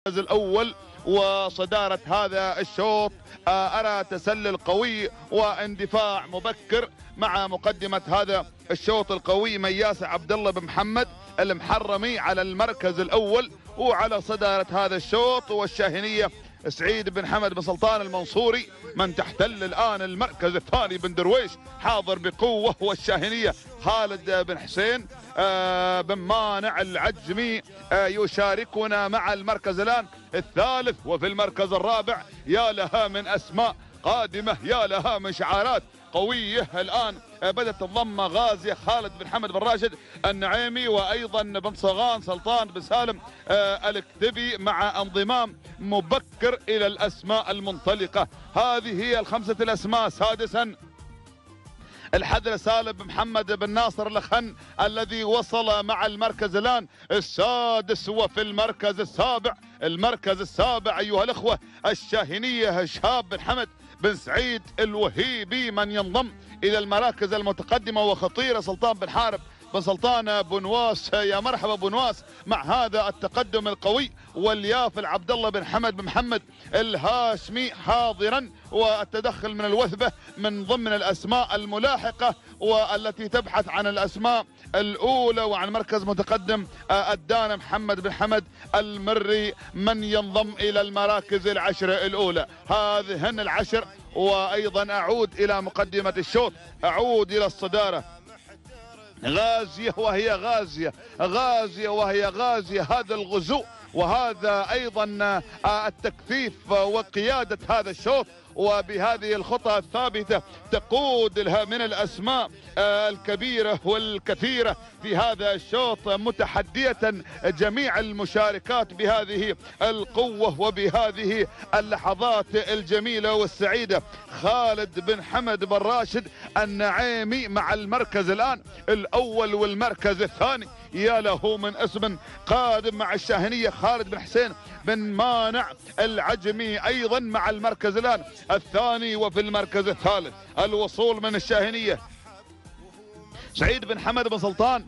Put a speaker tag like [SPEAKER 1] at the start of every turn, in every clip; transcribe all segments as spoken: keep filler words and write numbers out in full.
[SPEAKER 1] الأول وصدارة هذا الشوط. أرى تسلل قوي واندفاع مبكر مع مقدمة هذا الشوط القوي مياس عبد الله بن محمد المحرمي على المركز الأول وعلى صدارة هذا الشوط، والشاهنية سعيد بن حمد بن سلطان المنصوري من تحتل الآن المركز الثاني بن درويش حاضر بقوة، والشاهنية خالد بن حسين آه بن مانع العجمي آه يشاركنا مع المركز الآن الثالث. وفي المركز الرابع يا لها من أسماء قادمة، يا لها من شعارات قوية. الآن بدأت تنضم غازية خالد بن حمد بن راشد النعيمي، وأيضا بن صغان سلطان بن سالم آه الكتبي مع انضمام مبكر إلى الأسماء المنطلقة. هذه هي الخمسة الأسماء. سادسا الحذر سالم بن محمد بن ناصر الخن الذي وصل مع المركز الآن السادس. وفي المركز السابع المركز السابع أيها الأخوة الشاهنية شهاب بن حمد بن سعيد الوهيبي من ينضم إلى المراكز المتقدمة وخطيرة سلطان بن حارب بن سلطان بنواس. يا مرحبا بنواس مع هذا التقدم القوي. واليافل عبد الله بن حمد بن محمد الهاشمي حاضرا، والتدخل من الوثبة من ضمن الأسماء الملاحقة والتي تبحث عن الأسماء الأولى. وعن مركز متقدم الدان محمد بن حمد المري من ينضم إلى المراكز العشر الأولى. هذهن العشر. وأيضا أعود إلى مقدمة الشوط، أعود إلى الصدارة. غازية وهي غازية، غازية وهي غازية. هذا الغزو وهذا أيضا التكثيف وقيادة هذا الشوط، وبهذه الخطى الثابتة تقود لها من الأسماء الكبيرة والكثيرة في هذا الشوط، متحدية جميع المشاركات بهذه القوة وبهذه اللحظات الجميلة والسعيدة. خالد بن حمد بن راشد النعيمي مع المركز الآن الأول والمركز الثاني، يا له من اسم قادم مع الشاهنية. خالد بن حسين بن مانع العجمي أيضا مع المركز الآن الثاني. وفي المركز الثالث الوصول من الشاهنية سعيد بن حمد بن سلطان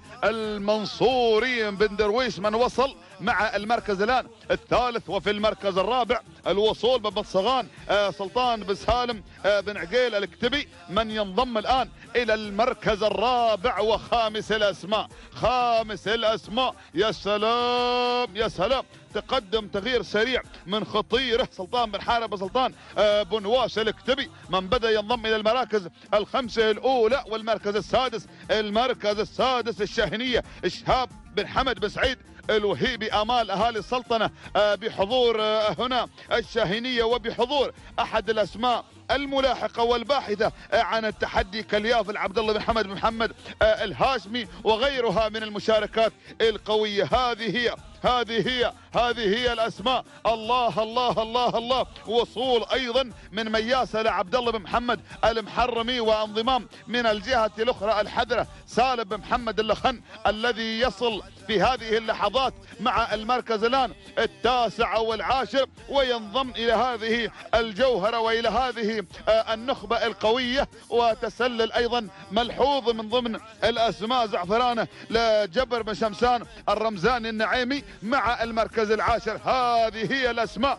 [SPEAKER 1] المنصوري بن درويش من وصل مع المركز الآن الثالث. وفي المركز الرابع الوصول من بن صغان آه سلطان بن سالم آه بن عقيل الكتبي من ينضم الآن إلى المركز الرابع. وخامس الأسماء خامس الأسماء يا سلام يا سلام، تقدم تغيير سريع من خطيره سلطان بن حارب سلطان آه بن واس الكتبي من بدأ ينضم إلى المراكز الخمسة الأولى. والمركز السادس المركز السادس الشاهنية شهاب بن حمد بن سعيد الوهيبي امال اهالي السلطنه بحضور هنا الشاهنيه وبحضور احد الاسماء الملاحقه والباحثه عن التحدي كاليافل عبد الله بن حمد بن محمد الهاشمي وغيرها من المشاركات القويه. هذه هي هذه هي هذه هي الاسماء. الله الله الله الله. وصول ايضا من مياسه لعبد الله بن محمد المحرمي، وانضمام من الجهه الاخرى الحذره سالم بن محمد اللخن الذي يصل في هذه اللحظات مع المركز الان التاسع والعاشر، وينضم الى هذه الجوهره والى هذه النخبه القويه. وتسلل ايضا ملحوظ من ضمن الاسماء زعفرانه لجبر بن شمسان الرمزاني النعيمي مع المركز العاشر. هذه هي الاسماء.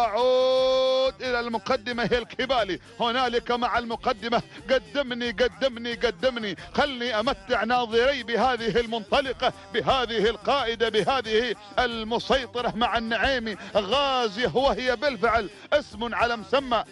[SPEAKER 1] واعود الى المقدمه هي الكبالي هنالك مع المقدمه. قدمني قدمني قدمني، خلني امتع ناظري بهذه المنطلقه، بهذه القائده، بهذه المسيطره مع النعيمي. غازيه وهي بالفعل اسم على مسمى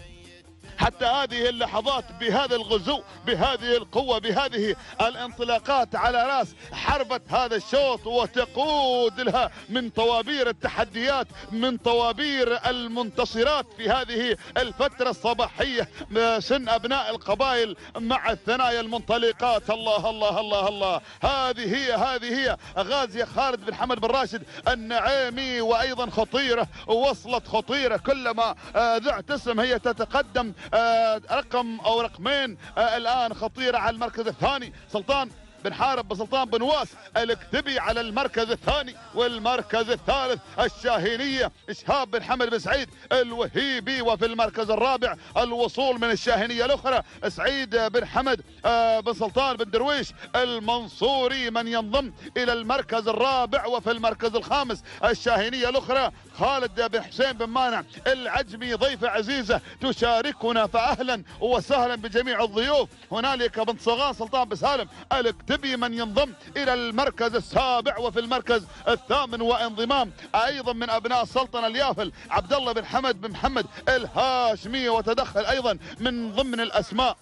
[SPEAKER 1] حتى هذه اللحظات، بهذا الغزو، بهذه القوة، بهذه الانطلاقات على رأس حربة هذا الشوط، وتقود لها من طوابير التحديات، من طوابير المنتصرات في هذه الفترة الصباحية سن أبناء القبائل مع الثنايا المنطلقات. الله الله الله الله. هذه هي هذه هي غازية خالد بن حمد بن راشد النعيمي، وأيضا خطيرة وصلت خطيرة كلما ذعت اسم هي تتقدم آه رقم او رقمين. آه الان خطيره على المركز الثاني سلطان بن حارب بن سلطان بن واس الكتبي على المركز الثاني، والمركز الثالث الشاهينية شهاب بن حمد بن سعيد الوهيبي. وفي المركز الرابع الوصول من الشاهينية الأخرى سعيد بن حمد بن سلطان بن درويش المنصوري من ينضم إلى المركز الرابع. وفي المركز الخامس الشاهينية الأخرى خالد بن حسين بن مانع العجمي ضيفة عزيزة تشاركنا، فأهلا وسهلا بجميع الضيوف. هنالك بن صغان سلطان بن سالم الكتبي من ينضم إلى المركز السابع. وفي المركز الثامن وانضمام أيضا من أبناء السلطنة اليافل عبد الله بن حمد بن محمد الهاشمي، وتدخل أيضا من ضمن الأسماء.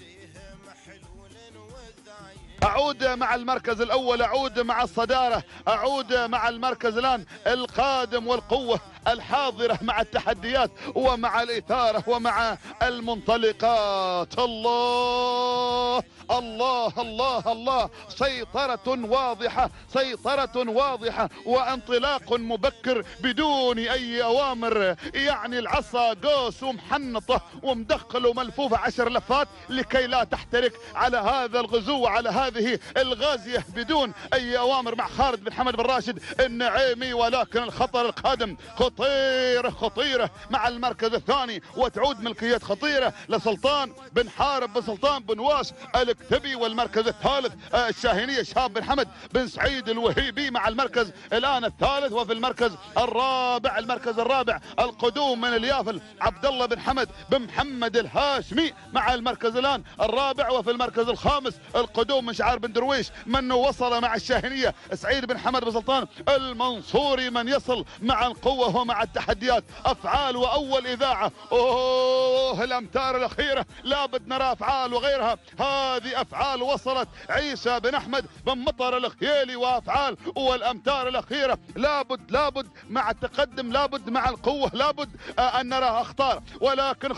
[SPEAKER 1] أعود مع المركز الأول، أعود مع الصدارة، أعود مع المركز الآن القادم والقوة الحاضرة مع التحديات ومع الإثارة ومع المنطلقات. الله الله الله الله، سيطرة واضحة، سيطرة واضحة وانطلاق مبكر بدون أي أوامر. يعني العصا قوس ومحنطة ومدخل وملفوفة عشر لفات لكي لا تحترق على هذا الغزو وعلى هذه الغازية بدون أي أوامر مع خالد بن حمد بن راشد النعيمي. ولكن الخطر القادم خطيرة خطيرة مع المركز الثاني، وتعود ملكية خطيرة لسلطان بن حارب بن سلطان بن واس الكتبي. والمركز الثالث الشاهينية شهاب بن حمد بن سعيد الوهيبي مع المركز الآن الثالث. وفي المركز الرابع المركز الرابع القدوم من اليافل عبد الله بن حمد بن محمد الهاشمي مع المركز الآن الرابع. وفي المركز الخامس القدوم من شعار بن درويش من وصل مع الشاهينية سعيد بن حمد بن سلطان المنصوري من يصل مع القوة ومع التحديات. أفعال وأول إذاعة، أوه الأمتار الأخيرة لابد نرى أفعال وغيرها. هذه أفعال وصلت عيسى بن أحمد بن مطر الخيالي، وأفعال والأمتار الأخيرة لابد لابد مع التقدم، لابد مع القوة، لابد أن نرى أخطار. ولكن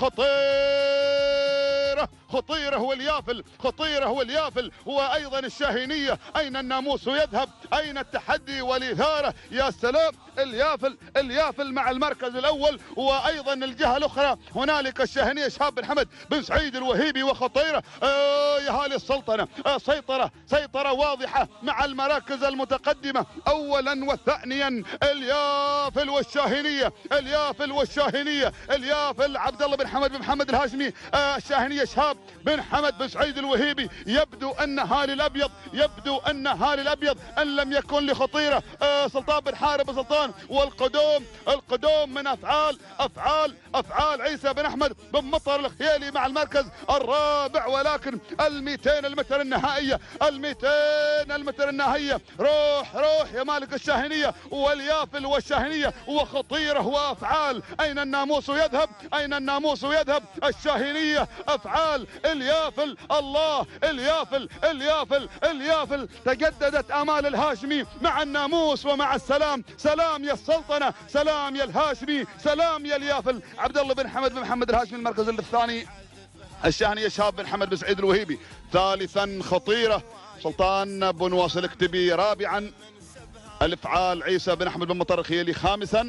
[SPEAKER 1] خطيرة خطيرة هو اليافل، خطيرة هو اليافل وأيضا الشاهينية. أين الناموس يذهب؟ أين التحدي والإثارة؟ يا سلام، اليافل اليافل مع المركز الأول. وأيضا الجهة الأخرى هنالك الشاهينية شهاب بن حمد بن سعيد الوهيبي. وخطيرة آه يا هالي السلطنة، آه سيطرة سيطرة واضحة مع المراكز المتقدمة أولا وثانيا. اليافل والشاهينية، اليافل والشاهينية، اليافل عبد الله بن حمد بن محمد الهاشمي، آه الشاهينية شهاب بن حمد بن سعيد الوهيبي. يبدو أن هالي الأبيض، يبدو أن هالي الأبيض أن لم يكن لخطيرة آه سلطان بن حارب بن سلطان. والقدوم القدوم من أفعال أفعال أفعال عيسى بن أحمد بن مطر الخيالي مع المركز الرابع. ولكن الميتين المتر النهائية، الميتين المتر النهائية، روح روح يا مالك الشاهينية واليافل والشاهينية. وخطيرة وأفعال، أين الناموس يذهب؟ أين الناموس يذهب؟ الشاهينية أفعال اليافل. الله، اليافل اليافل اليافل. تجددت آمال الهاشمي مع الناموس ومع السلام. سلام يا السلطنة، سلام يا الهاشمي، سلام يا اليافل. عبد الله بن حمد بن محمد الهاشمي المركز الثاني، الشاهينية شهاب بن حمد بن سعيد الوهيبي ثالثا. خطيرة سلطان بن واس الكتبي رابعا. الافعال عيسى بن احمد بن مطر الخيالي خامسا.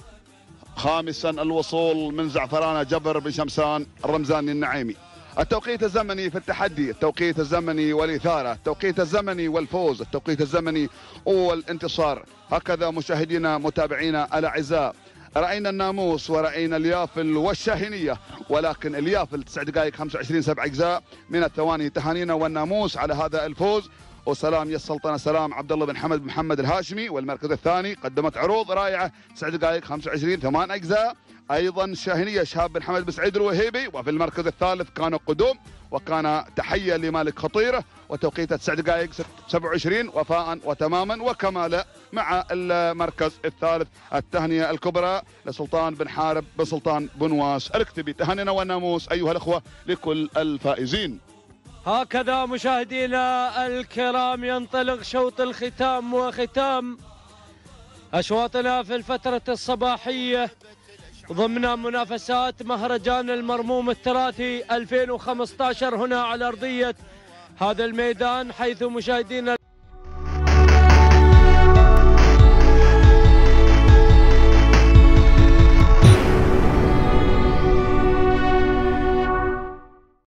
[SPEAKER 1] خامسا الوصول من زعفرانة جبر بن شمسان الرمزاني النعيمي. التوقيت الزمني في التحدي، التوقيت الزمني والإثارة، التوقيت الزمني والفوز، التوقيت الزمني والانتصار. هكذا مشاهدينا متابعينا الأعزاء، رأينا الناموس ورأينا اليافل والشاهينية، ولكن اليافل تسع دقائق خمسة وعشرين سبع أجزاء من الثواني. تهانينا والناموس على هذا الفوز. وسلام يا السلطنة، سلام عبد الله بن حمد بن محمد الهاشمي. والمركز الثاني قدمت عروض رائعة، تسع دقائق خمسة وعشرين ثمان أجزاء ايضا الشاهينية شهاب بن حمد بن سعيد الوهيبي. وفي المركز الثالث كان قدوم، وكان تحية لمالك خطيرة، وتوقيته تسع دقائق سبعة وعشرين وفاء وتماما وكمالا مع المركز الثالث. التهنئة الكبرى لسلطان بن حارب بن سلطان بن واس الكتبي. تهانينا والناموس ايها الاخوة لكل الفائزين.
[SPEAKER 2] هكذا مشاهدينا الكرام ينطلق شوط الختام وختام أشواطنا في الفترة الصباحية ضمن منافسات مهرجان المرموم التراثي ألفين وخمسة عشر هنا على أرضية هذا الميدان، حيث مشاهدينا